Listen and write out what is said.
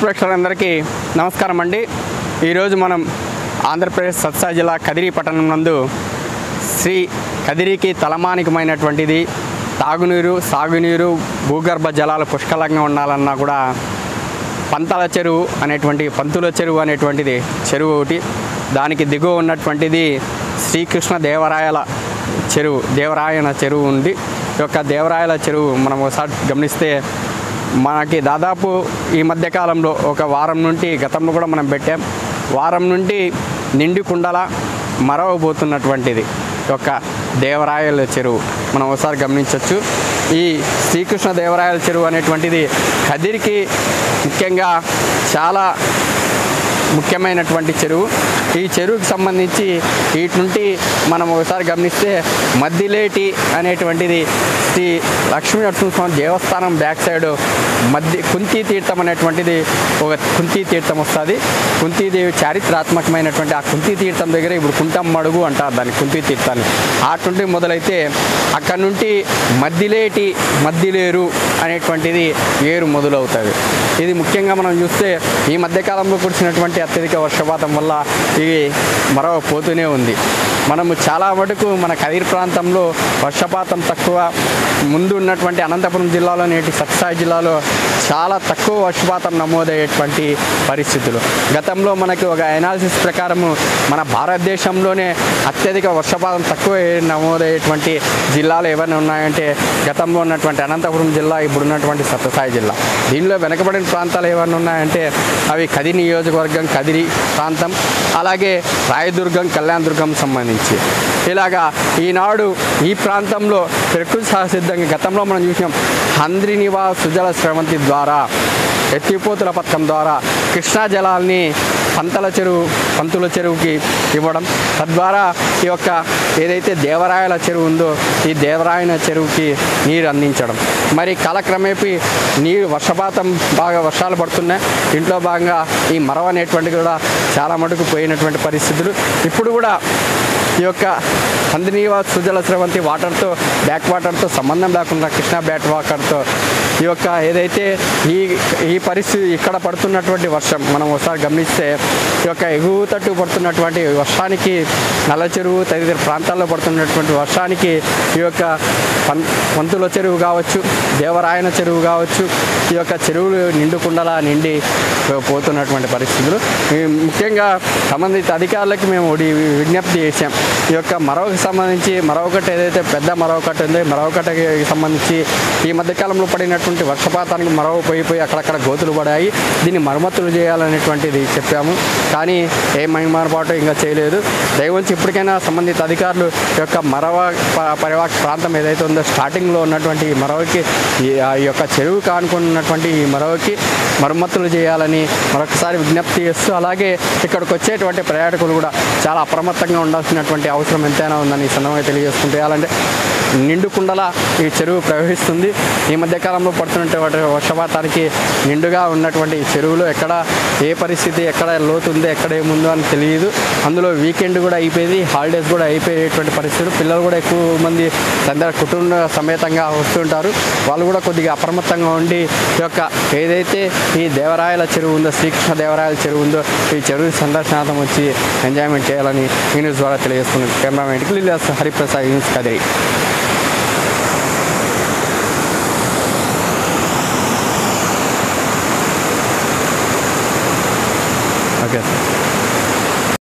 ప్రేక్షకులందరికీ నమస్కారం అండి. ఈరోజు మనం ఆంధ్రప్రదేశ్ సత్సాయి జిల్లా కదిరి పట్టణం నందు శ్రీ కదిరికి తలమానికమైనటువంటిది తాగునీరు, సాగునీరు, భూగర్భ జలాలు పుష్కలంగా ఉండాలన్నా కూడా పంతుల చెరువు అనేటువంటిది చెరువు ఒకటి. దానికి దిగువ ఉన్నటువంటిది శ్రీకృష్ణ దేవరాయన చెరువు ఉంది. ఈ యొక్క దేవరాయల చెరువు మనం ఒకసారి గమనిస్తే మనకి దాదాపు ఈ మధ్యకాలంలో ఒక వారం నుండి, గతంలో కూడా మనం పెట్టాం, వారం నుండి నిండి కుండల మరవబోతున్నటువంటిది యొక్క దేవరాయల చెరువు మనం ఒకసారి గమనించవచ్చు. ఈ శ్రీకృష్ణ దేవరాయల చెరువు అనేటువంటిది కదిరికి ముఖ్యంగా చాలా ముఖ్యమైనటువంటి చెరువు. ఈ చెరువుకి సంబంధించి వీటి నుండి మనం ఒకసారి గమనిస్తే మద్దిలేటి అనేటువంటిది శ్రీ లక్ష్మీ నరసింహస్వామి దేవస్థానం బ్యాక్ సైడ్ కుంతీ తీర్థం అనేటువంటిది ఒక కుంతీ తీర్థం వస్తుంది. కుంతీదేవి చారిత్రాత్మకమైనటువంటి ఆ కుంతీ తీర్థం దగ్గర ఇప్పుడు కుంటం మడుగు అంటారు దాన్ని, కుంతీ తీర్థాన్ని. అటు నుండి మొదలైతే అక్కడ నుండి మద్దిలేరు అనేటువంటిది ఏరు మొదలవుతుంది. ఇది ముఖ్యంగా మనం చూస్తే ఈ మధ్యకాలంలో కురిసినటువంటి అత్యధిక వర్షపాతం వల్ల ఇది మరవపోతూనే ఉంది. మనము చాలా మటుకు మన కదిరి ప్రాంతంలో వర్షపాతం తక్కువ, ముందు ఉన్నటువంటి అనంతపురం జిల్లాలో, నేటి సత్సాయి జిల్లాలో చాలా తక్కువ వర్షపాతం నమోదయ్యేటువంటి పరిస్థితులు. గతంలో మనకి ఒక అనాలిసిస్ ప్రకారము మన భారతదేశంలోనే అత్యధిక వర్షపాతం తక్కువ నమోదయ్యేటువంటి జిల్లాలు ఏమైనా ఉన్నాయంటే గతంలో ఉన్నటువంటి అనంతపురం జిల్లా, ఇప్పుడు ఉన్నటువంటి సత్యసాయి జిల్లా. దీనిలో వెనకబడిన ప్రాంతాలు ఏమైనా ఉన్నాయంటే అవి కదిరి నియోజకవర్గం, కదిరి ప్రాంతం, అలాగే రాయదుర్గం, కళ్యాణదుర్గం సంబంధించి. ఇలాగా ఈనాడు ఈ ప్రాంతంలో ప్రకృతి సహసిద్ధంగా గతంలో మనం చూసినాం హంద్రినివా సుజల స్రవంతి ద్వారా, ఎత్తిపోతుల పథకం ద్వారా కృష్ణా జలాల్ని పంతుల చెరువుకి ఇవ్వడం, తద్వారా ఈ యొక్క ఏదైతే దేవరాయల చెరువు ఉందో ఈ దేవరాయన చెరువుకి నీరు అందించడం. మరి కాలక్రమేపీ వర్షపాతం బాగా వర్షాలు పడుతున్నాయి. ఇంట్లో భాగంగా ఈ మరవ అనేటువంటిది కూడా చాలా మటుకు పోయినటువంటి పరిస్థితులు. ఇప్పుడు కూడా ఈ యొక్క హంద్రినివా సుజల స్రవంతి వాటర్తో, బ్యాక్ వాటర్తో సంబంధం లేకుండా కృష్ణా బ్యాక్ వాటర్తో ఈ యొక్క ఏదైతే ఈ పరిస్థితి ఇక్కడ పడుతున్నటువంటి వర్షం మనం ఒకసారి గమనిస్తే ఈ యొక్క ఎగువ తట్టు పడుతున్నటువంటి వర్షానికి, నల్ల చెరువు తదితర ప్రాంతాల్లో పడుతున్నటువంటి వర్షానికి ఈ యొక్క పంతుల చెరువు కావచ్చు, దేవరాయన చెరువు కావచ్చు, ఈ యొక్క చెరువులు నిండుకుండలా నిండి పోతున్నటువంటి పరిస్థితులు. ముఖ్యంగా సంబంధిత అధికారులకు మేము విజ్ఞప్తి చేశాం. ఈ యొక్క మరొకటి సంబంధించి మరొకటి ఏదైతే పెద్ద మరొకటి ఉందో మరొకటికి సంబంధించి ఈ మధ్యకాలంలో పడినటువంటి వర్షపాతానికి పోయి అక్కడక్కడ గోతులు పడాయి. దీన్ని మరమ్మతులు చేయాలనేటువంటిది చెప్పాము. కానీ ఏ మహిమానుపాటు ఇంకా చేయలేదు. దయవంచి ఇప్పటికైనా సంబంధిత అధికారులు ఈ యొక్క మరవ పరివాహక ప్రాంతం ఏదైతే ఉందో స్టార్టింగ్లో ఉన్నటువంటి ఈ మరవకి, ఈ యొక్క చెరువు కానుకున్నటువంటి ఈ మరవకి మరమ్మతులు చేయాలని మరొకసారి విజ్ఞప్తి చేస్తూ, అలాగే ఇక్కడికి వచ్చేటువంటి పర్యాటకులు కూడా చాలా అప్రమత్తంగా ఉండాల్సినటువంటి అవసరం ఎంతైనా ఉందని ఈ సందర్భంగా తెలియజేసుకుంటూ, చేయాలంటే నిండుకుండలా ఈ చెరువు ప్రవహిస్తుంది. ఈ మధ్యకాలంలో పడుతున్నటువంటి వర్షపాతానికి నిండుగా ఉన్నటువంటి చెరువులో ఎక్కడ ఏ పరిస్థితి, ఎక్కడ లోతు ఉందో, ఎక్కడ ఏముందో అని తెలియదు. అందులో వీకెండ్ కూడా అయిపోయింది, హాలిడేస్ కూడా అయిపోయేటువంటి పరిస్థితులు. పిల్లలు కూడా ఎక్కువ మంది కుటుంబ సమేతంగా వస్తుంటారు. వాళ్ళు కూడా కొద్దిగా అప్రమత్తంగా ఉండి ఈ యొక్క ఏదైతే ఈ దేవరాయల చెరువు ఉందో, శ్రీకృష్ణ దేవరాయల చెరువు ఉందో ఈ చెరువు సందర్శనార్థం వచ్చి ఎంజాయ్మెంట్ చేయాలని ఈ న్యూస్ ద్వారా తెలియజేస్తున్నాను. Cameraman Hariprasad, news Kadiri. Okay sir.